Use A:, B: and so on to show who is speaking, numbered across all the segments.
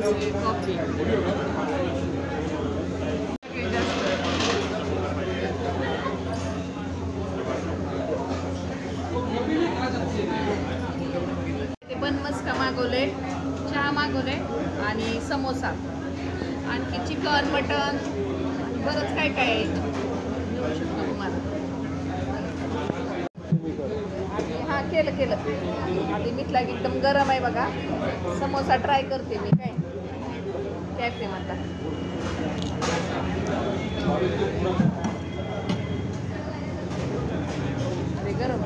A: Coffee बन मस्का मागवले, चहा मागवले आणि समोसा, आणखी चिकन मटन बरंच काय काय आहे मिळू शकतो तुम्हाला. आणि हा केलं आधी मिठला एकदम गरम आहे बघा. समोसा ट्राय करते मी काय कॅफे मधला. अरे गरम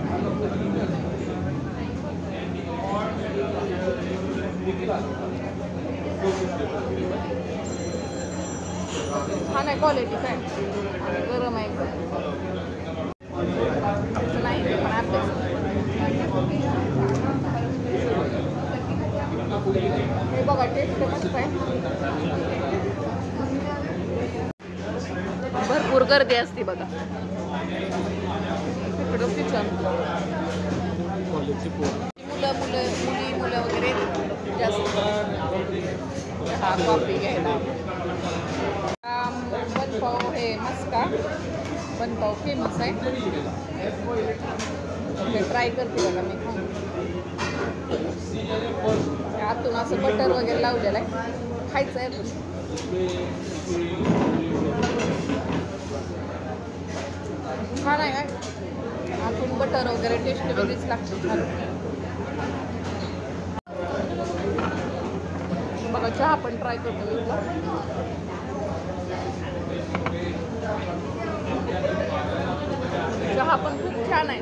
A: छान आहे क्वालिटी काय गरम आहे नाही ते पण आपल्या हे बघा टेस्ट मस्त आहे. भरपूर गर्दी असते बघा इकडं किचन. मुलं वगैरे जास्त चहा कॉफी घ्यायला. बनपाव हे मस्का बनपाव फेमस आहे ट्राय करते बघा मी. आतून असं बटर वगैरे लावलेलं आहे खायचं आहे. छान आहे आतून बटर वगैरे टेस्ट वेगळीच लागते छान. बघा चहा पण ट्राय करतो मी. चहा पण खूप छान आहे.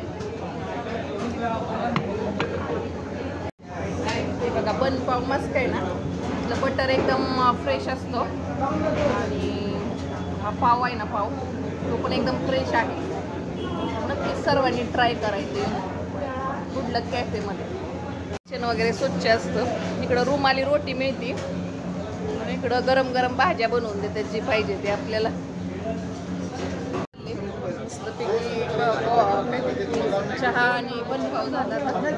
A: ते बघा बनपाव मस्त आहे ना. त्याचं बटर एकदम फ्रेश असतो आणि हा पाव आहे ना पाव तो पण एकदम फ्रेश आहे. नक्कीच सर्वांनी ट्राय करायचे गुड लक कॅफेमध्ये. किचन वगैरे स्वच्छ असतं. इकडं रुमाली रोटी मिळते आणि इकडं गरम गरम भाज्या बनवून देतात जी पाहिजे ते आपल्याला. चहा आणि बनपाव झाला.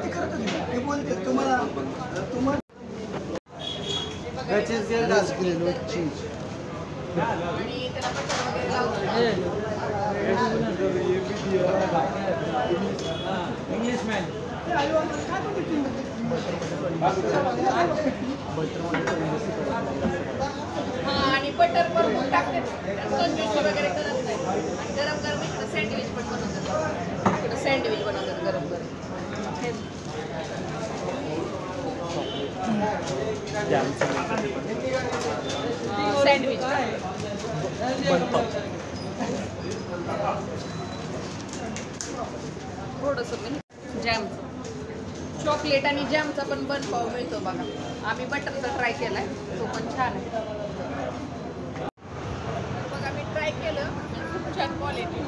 A: आणि बटर भरपूर टाकते सँडविच वगैरे करत नाही. आणि गरम गरम इकडं सँडविच पण बनवतात. इकडं सँडविच बनवतात गरम गरम. सँडविच थोडंसं जॅमचं चॉकलेट आणि जॅमचा पण बनपाव मिळतो बघा. आम्ही बटरचा ट्राय केलाय तो पण छान आहे बघा. मी ट्राय केलं खूप छान क्वालिटी.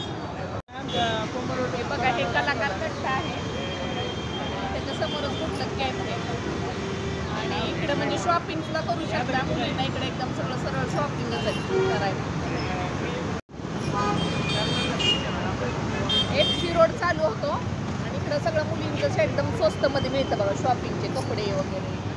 A: हे बघा हे कलाकार कट्ट आहे त्याच्यासमोरच कुठलं कॅफे आणि इकडे म्हणजे शॉपिंग सुद्धा करू शकता मुलींना. इकडे एकदम सगळं सरळ शॉपिंगच करायला. FC रोड चालू होतो आणि इकडं सगळं मुलींचं एकदम स्वस्तमध्ये मिळतं बघा शॉपिंगचे कपडे वगैरे.